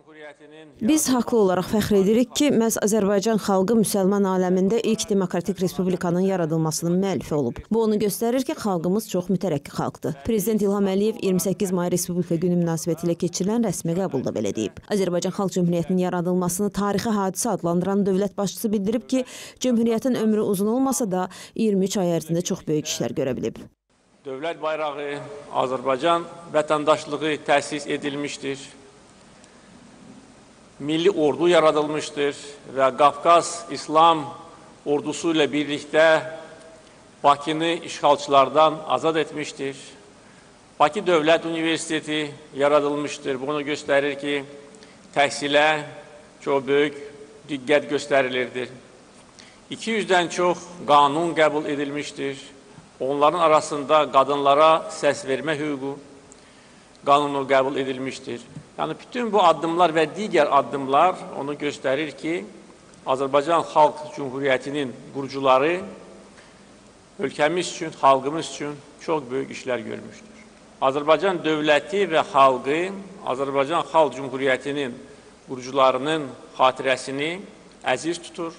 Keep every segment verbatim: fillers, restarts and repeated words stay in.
Biz haqlı olaraq fəxr edirik ki, məhz Azərbaycan xalqı müsəlman aləmində ilk demokratik respublikanın yaradılmasının müəllifi olub. Bu onu göstərir ki, xalqımız çox mütərəqqi xalqdır. Prezident İlham Əliyev iyirmi səkkiz may Respublika günü münasibətilə keçirilən rəsmi qəbulda belə deyib. Azərbaycan Xalq Cümhuriyyətinin yaradılmasını tarixi hadisə adlandıran dövlət başçısı bildirib ki, Cümhuriyyətin ömrü uzun olmasa da iyirmi üç ay ərzində çox böyük işlər görə bilib. Dövlət bayrağı Azərbaycan vətəndaşlığı təsis edilmişdir. Milli ordu yaradılmışdır və Qafqaz İslam ordusu ilə birlikdə Bakını işğalçılardan azad etmişdir. Bakı Dövlət Universiteti yaradılmışdır. Bunu göstərir ki, təhsilə çox böyük diqqət göstərilirdir. iki yüzdən çox qanun qəbul edilmişdir. Onların arasında qadınlara səs vermə hüququ qanunu qəbul edilmişdir. Yəni, bütün bu addımlar və digər addımlar onu göstərir ki, Azərbaycan Xalq Cümhuriyyətinin qurucuları ölkəmiz üçün, xalqımız üçün çox böyük işlər görmüşdür. Azərbaycan dövləti və xalqı Azərbaycan Xalq Cümhuriyyətinin qurucularının xatirəsini əziz tutur.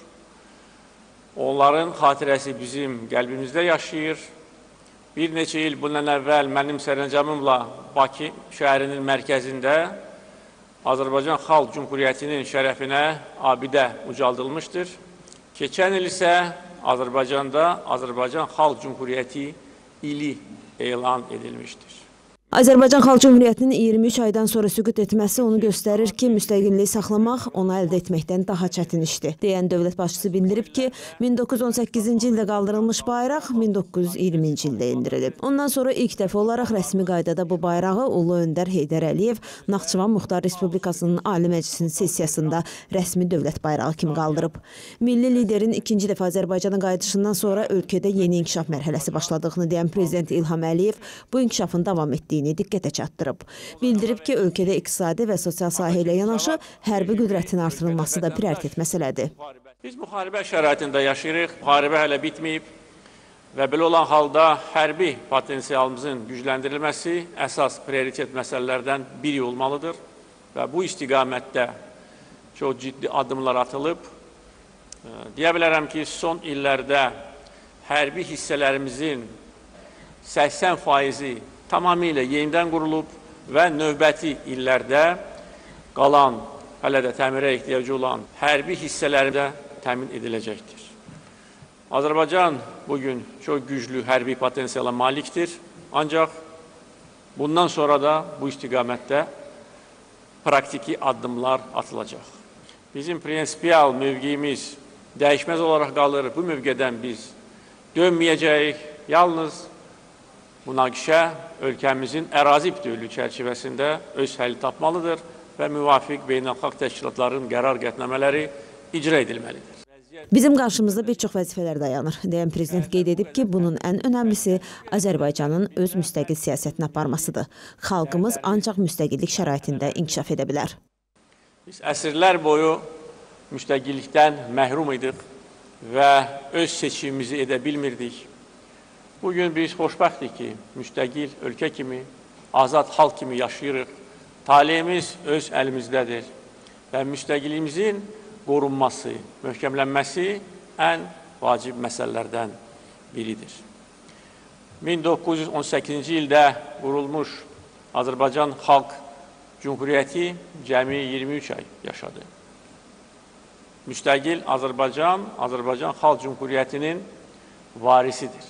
Onların xatirəsi bizim qəlbimizdə yaşayır. Bir neçə il bundan əvvəl mənim sərəncamımla Bakı şəhərinin mərkəzində Azərbaycan Xalq Cümhuriyyətinin şərəfinə abidə ucaldılmışdır. Keçən il isə Azərbaycanda Azərbaycan Xalq Cümhuriyyəti ili elan edilmişdir. Azərbaycan Xalq Cümhuriyyətinin iyirmi üç aydan sonra süqut etməsi onu göstərir ki, müstəqilliyi saxlamaq onu əldə etməkdən daha çətin işdir. Deyən dövlət başçısı bildirib ki, min doqquz yüz on səkkizinci ildə qaldırılmış bayraq min doqquz yüz iyirminci ildə indirilib. Ondan sonra ilk dəfə olaraq rəsmi qaydada bu bayrağı Ulu Öndər Heydər Əliyev Naxçıvan Muxtar Respublikasının Ali Məclisinin sessiyasında rəsmi dövlət bayrağı kimi qaldırıb. Milli liderin ikinci dəfə Azərbaycana qayıdışından sonra ölkədə yeni inkişaf mərhələsi başladığını deyən Prezident İlham Əliyev bu inkişafın davam etdiyi diqqətə çatdırıb. Bildirib ki, ölkədə iqtisadi və sosial sahə ilə yanaşı hərbi qüdrətin artırılması da prioritet məsələdir. Biz müharibə şəraitində yaşayırıq, müharibə hələ bitməyib və belə olan halda hərbi potensialımızın gücləndirilməsi əsas prioritet məsələlərdən biri olmalıdır və bu istiqamətdə çox ciddi addımlar atılıb. Deyə bilərəm ki, son illərdə hərbi hissələrimizin səksən faizi tamamilə yenidən qurulub və növbəti illərdə qalan, hələ də təmirə ehtiyacı olan hərbi hissələrdə təmin ediləcəkdir. Azərbaycan bugün çox güclü hərbi potensiala malikdir, ancaq bundan sonra da bu istiqamətdə praktiki addımlar atılacaq. Bizim prinsipial mövqeyimiz dəyişməz olaraq qalır, bu mövqedən biz dönməyəcəyik, yalnız münaqişə ölkəmizin ərazi bütövlüyü çərçivəsində öz həlli tapmalıdır və müvafiq beynəlxalq təşkilatların qərar qətnamələri icra edilməlidir. Bizim qarşımızda bir çox vəzifələr dayanır, deyən Prezident qeyd edib ki, bunun ən önəmlisi Azərbaycanın öz müstəqil siyasətini aparmasıdır. Xalqımız ancaq müstəqillik şəraitində inkişaf edə bilər. Biz əsrlər boyu müstəqillikdən məhrum idik və öz seçimimizi edə bilmirdik. Bugün biz xoşbəxtdik ki, müstəqil ölkə kimi, azad xalq kimi yaşayırıq. Taleyimiz öz əlimizdədir və müstəqilliyimizin qorunması, möhkəmlənməsi ən vacib məsələlərdən biridir. min doqquz yüz on səkkizinci ildə qurulmuş Azərbaycan Xalq Cümhuriyyəti cəmi iyirmi üç ay yaşadı. Müstəqil Azərbaycan, Azərbaycan Xalq Cümhuriyyətinin varisidir.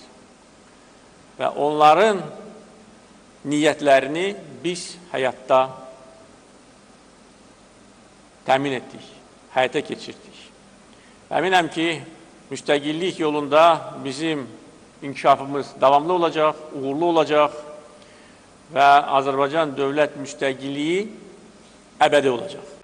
Və onların niyyətlərini biz həyatda təmin etdik, həyata keçirdik. Əminəm ki, müstəqillik yolunda bizim inkişafımız davamlı olacaq, uğurlu olacaq və Azərbaycan dövlət müstəqilliyi əbədi olacaq.